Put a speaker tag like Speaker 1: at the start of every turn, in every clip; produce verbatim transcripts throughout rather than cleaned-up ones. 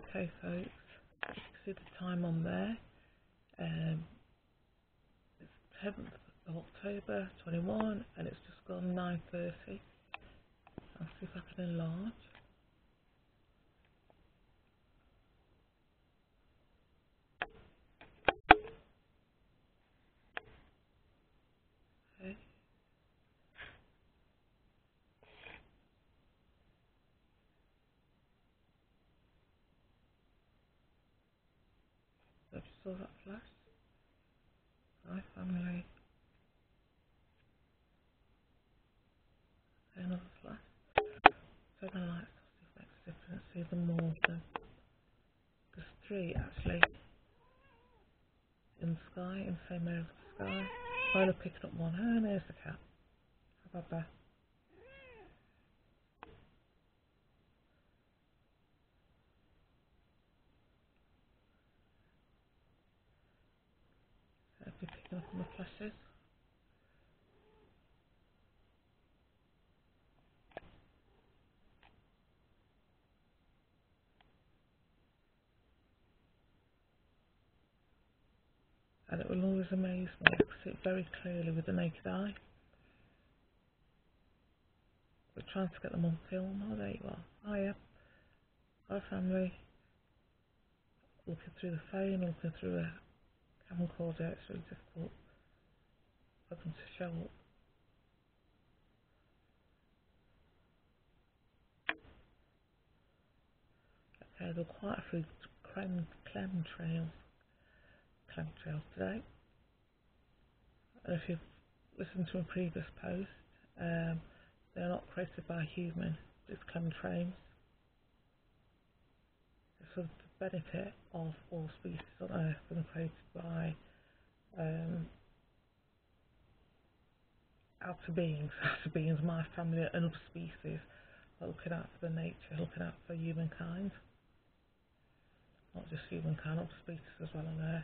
Speaker 1: Okay folks, you can see the time on there. Um, it's tenth of October twenty-one and it's just gone nine thirty. I'll see if I can enlarge. Okay. So if you saw that flash, hi family, okay, another flash. So the lights, see if it makes a difference, see the more of them. There's three actually in the sky, in the same area of the sky. While picking up one, and there's the cat. How about that? So if you're picking up on the flashes. And it will always amaze me. I can see it very clearly with the naked eye. We're trying to get them on film. Oh, there you are. Hiya. Hi, family. Looking through the phone, looking through a camcorder, it's really difficult for them to show up. Okay, there are quite a few clem, clem trails, clem trails today. And if you've listened to a previous post, um, they're not created by a human, it's chemtrails. It's for the benefit of all species on Earth and are created by um, outer beings, outer beings, my family and other species are looking out for the nature, looking out for humankind. Not just humankind, other species as well on Earth.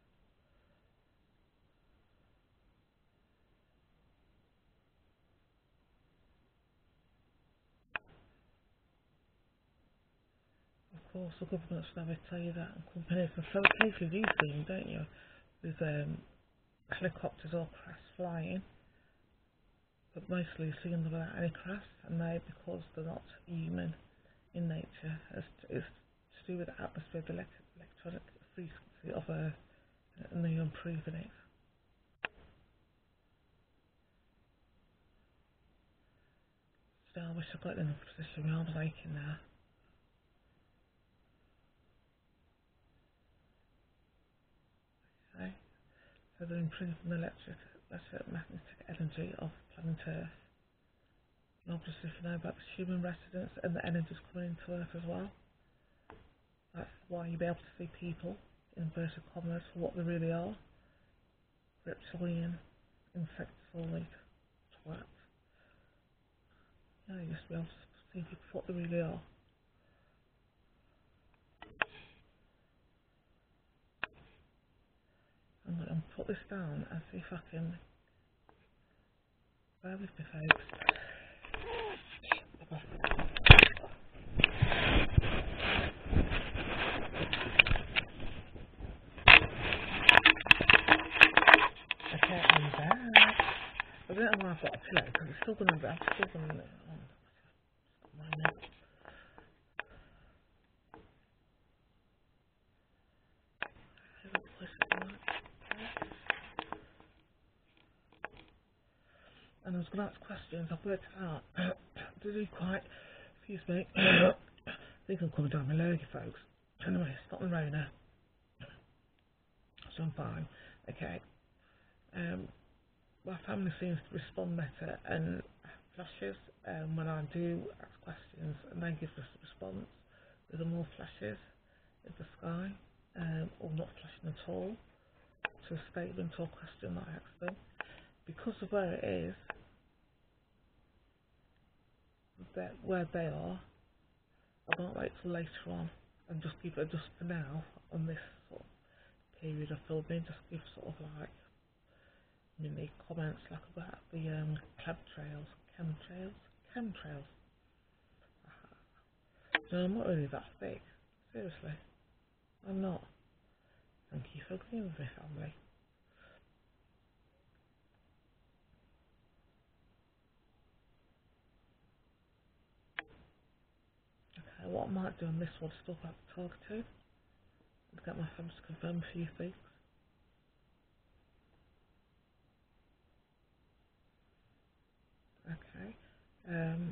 Speaker 1: Of course, the governments never tell you that, and companies, and so occasionally you see them, don't you, with um, helicopters or crafts flying, but mostly you see them without any crafts, and they, because they're not human in nature, it's, it's to do with the atmosphere, the elect electronic frequency of Earth, and they're improving it. So I wish I got in a position where I was aching now. Okay, so they're improving the electric, electromagnetic energy of planet Earth. And obviously if you know about the human residents and the energies coming into Earth as well, that's why you'll be able to see people, in inverted commas, for what they really are. Reptilian, insectoid, twat. Yeah, you just be able to see people for what they really are. I'm going to put this down and see if I can, bear with me folks. Okay, I'm back. I don't know why I've got a pillow because it's still going to be, I'm still going to, oh, my neck. And I was going to ask questions, I've worked it out. To do quite, excuse me, I think I'm coming down my lurgy folks. Anyway, it's not the Rona, so I'm fine. Okay. Um, my family seems to respond better and flashes um, when I do ask questions, and they give us a response with more flashes in the sky, um, or not flashing at all to a statement or question that I ask them. Because of where it is, that where they are, I won't wait till later on and just give it just for now on this sort of period of filming, just give sort of like mini comments like about the um, chemtrails, chemtrails, chemtrails. So I'm not really that big, Seriously, I'm not. Thank you for agreeing with me, family. Okay, what I might do on this one is talk about the targeting and get my friends to confirm a few things. Okay. Um,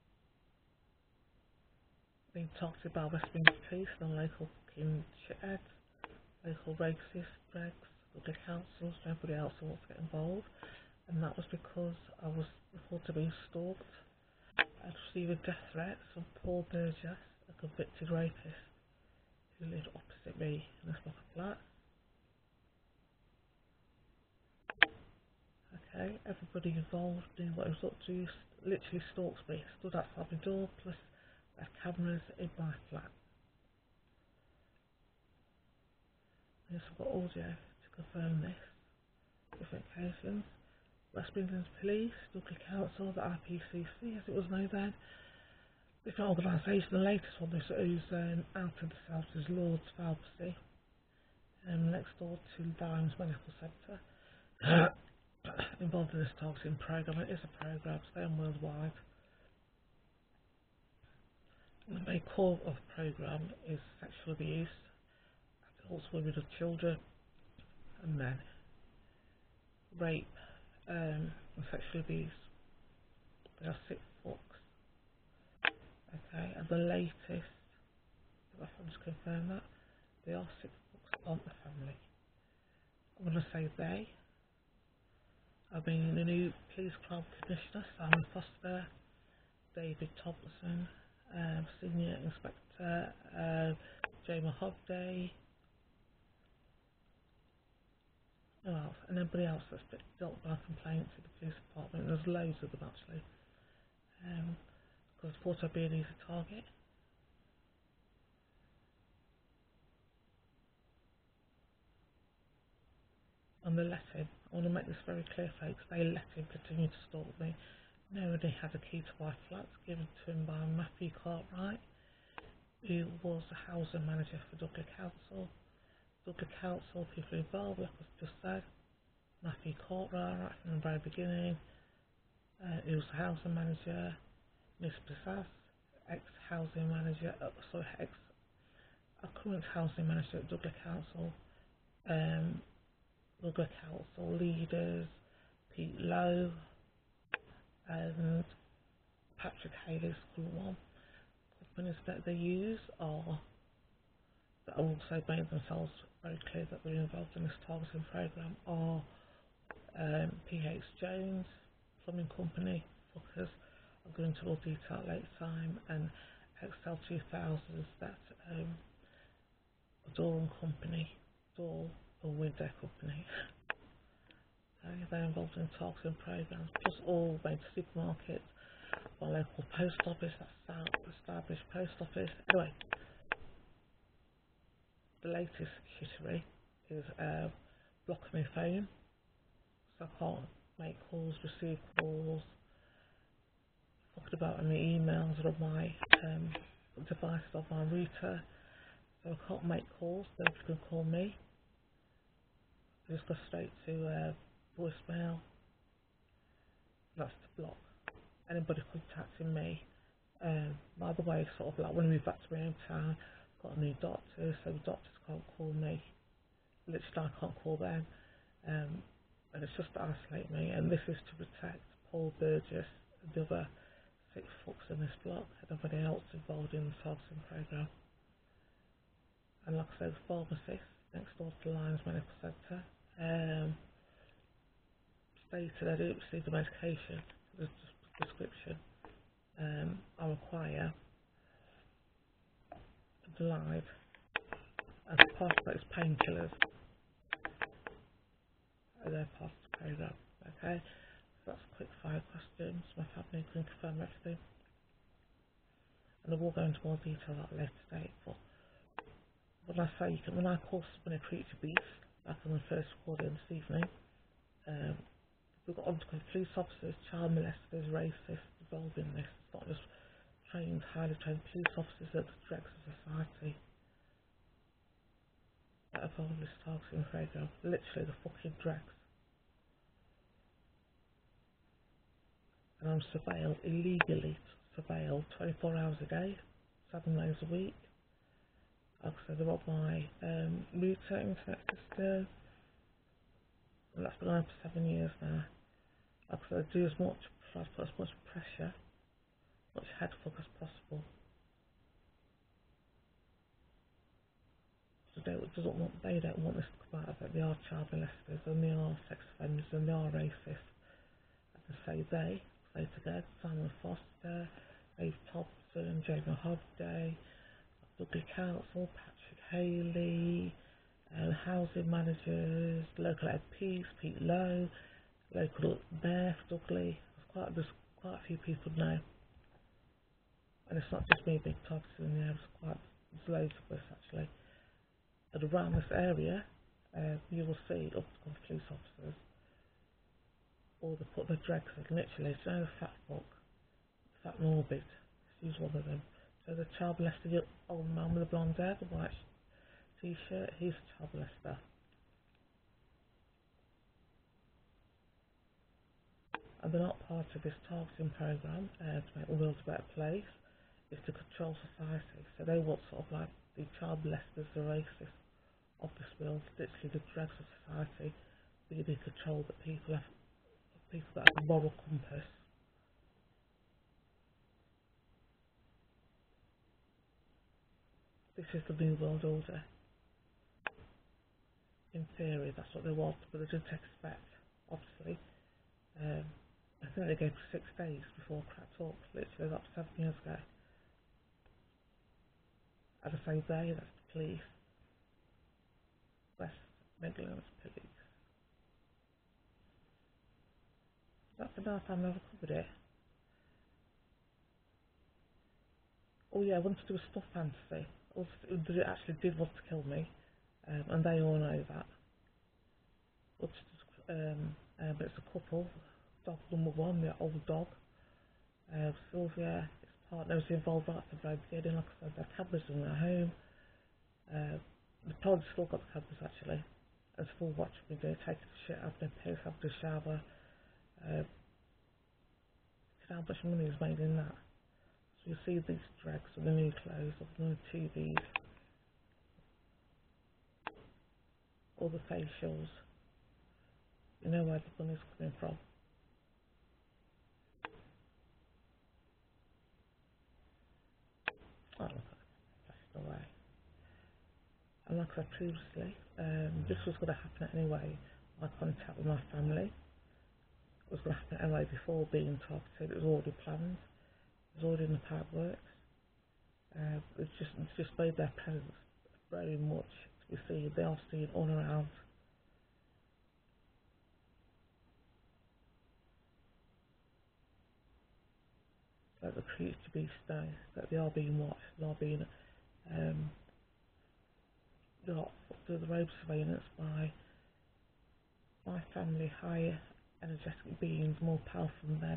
Speaker 1: being talked about Westminster Police and local fucking shitheads, local racist regs, other councils, and everybody else who wants to get involved. And that was because I was reported to being stalked. I'd received a death threat from Paul Burgess, a convicted rapist who lived opposite me in a block of flats. Okay, everybody involved knew what it was up to, literally stalked me, stood outside my door, plus there are cameras in my flat. Yes, I've got audio to confirm this, different occasions. West Midlands Police, Dudley Council, the I P C C as it was known then, different organisation, the latest one is who's um, out of themselves is Lord's Pharmacy, um, next door to Dimes Medical Centre. Involved in this targeting programme. It is a programme, staying worldwide. The main core of the programme is sexual abuse, adults, women and children, and men. Rape um, and sexual abuse. They are sick fucks. Okay, and the latest, if I can just confirm that, they are sick fucks on the family. I'm going to say they. I mean the new police crime commissioner, Simon Foster, David Thompson, um, Senior Inspector uh, Jamie Hobday, who else? And everybody else that's been dealt by complaints in the police department. There's loads of them actually. Um, because I thought I'd be an easy target. And they let him. I want to make this very clear, folks. They let him continue to stalk me. Nobody had a key to my flat given to him by Matthew Cartwright, who was the housing manager for Dudley Council. Dudley Council, people involved, like I've just said, Matthew Cartwright right from the very beginning. Uh, he was the housing manager. Miss Pizzazz, ex-housing manager, uh, sorry, ex, a current housing manager at Dudley Council. Um, Dudley Council leaders, Pete Lowe and Patrick Haley's current one. Companies that they use are that have also made themselves very clear that they're involved in this targeting programme are um, P H Jones, Plumbing Company, Fuckers, I'll go into more detail later time, and X L two thousand, that um, a door and company, door and window company. Okay, they're involved in targeting programs, plus all major supermarkets, my local post office, that's South established post office. Anyway, the latest shittery is uh, blocking my phone, so I can't make calls, receive calls, talking about any emails or on my um, device on my router, so I can't make calls. So if you can call me, just go straight to uh, voicemail. That's to block anybody contacting me. Um, by the way, sort of like when I move back to my hometown, I've got a new doctor, so the doctors can't call me. Literally, I can't call them, um, and it's just to isolate me. And this is to protect Paul Burgess and the other six fucks in this block and everybody else involved in the targeting programme. And like I said, the pharmacist next door to the Lions Medical Centre um, stated I didn't receive the medication, the prescription. Um, I require live as part of those painkillers, and they're part of the programme. Okay, so that's quick fire questions. My family can confirm everything, and I will go into more detail at a later date. But when I say you can, when I call someone a creature beast, like on the first recording this evening, um, we've got onto police officers, child molesters, racists involved in this. It's not just trained, highly trained police officers that are the dregs of society. of this targeting program. Literally the fucking dregs. And I'm surveilled, illegally surveilled twenty-four hours a day, seven days a week. Like I said, they're on my um, router internet system, and that's been on for seven years now. Like I said, I do as much, try to put as much pressure, much head fog as possible. So they doesn't want, they don't want this to come out that they are child molesters and they are sex offenders and they are racist. As I say they, say together, Simon Foster, Dave Thompson, Jamie Hobday, Dudley Council, Patrick Haley, uh, housing managers, local M Ps, Pete Lowe, local mayor for Dudley. There's quite, there's quite a few people now. And it's not just me being targeted in the air, there's quite, there's loads of us actually. And around this area, uh, you will see up to police officers, or they put the dregs in, literally, it's no fat book, fat morbid, use one of them. So the child molester, the old man with the blonde hair, the white t-shirt, he's a child molester. And they're not part of this targeting programme uh, to make the world a better place, it's to control society. So they want sort of like the child molesters, the racists of this world, literally the dregs of society, being in control, that people have, people that have a moral compass. This is the new world order. In theory, that's what they want, but they didn't expect, obviously. Um, I think they gave six days before it cracked up, literally that was seven years ago. As I say they, that's the police, West Midlands Police. That's the last time I ever covered it. Oh yeah, I wanted to do a stuff fantasy. They actually did want to kill me, um, and they all know that. But, um, uh, but it's a couple. Dog number one, the old dog. Uh, Sylvia, his partner, was involved right from the very beginning. Like I said, their cameras in their home. Uh, the probably still got the cameras actually, and still watching me do, taking the shit out of their piss, having a shower. Uh, how much money is made in that? So you see these dregs of the new clothes, of the new T Vs, all the facials. You know where the money's coming from. Oh, look, passed away. And like I said previously, um, this was going to happen anyway. My contact with my family was going to happen anyway before being targeted. It was already planned. It was already in the pipeworks. Uh, it's just it's just made their presence very much to be seen. They are seen all around. Like the creature to be now, that they are being watched. They are being um, they are through the road surveillance by my family, higher energetic beings, more powerful than them.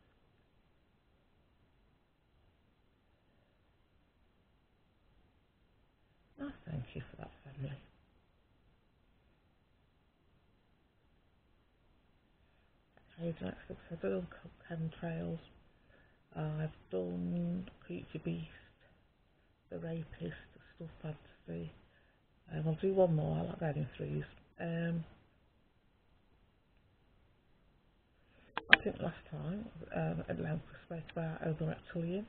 Speaker 1: Oh, thank you for that, family. Okay, next up, so I've done chemtrails. Uh, I've done Creature Beast, The Rapist, Stuff Fantasy. Um, I'll do one more, I like going threes. Um, I think last time, um, at length, we spoke about over reptilian,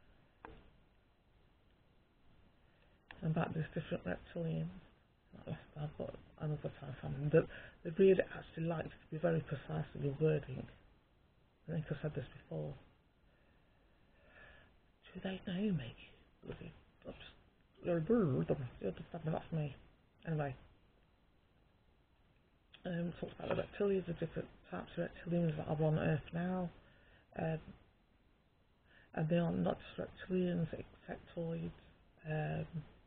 Speaker 1: and about these different reptilians. Not last time, but another time, family. That they really actually like to be very precise with your wording. I think I said this before. Do they know me? Bloody, I'm just, you're a bird, you understand me, that's me. Anyway, um, talks about the reptilians, the different types of reptilians that are on Earth now. Um, and they are not just reptilians, insectoids, um,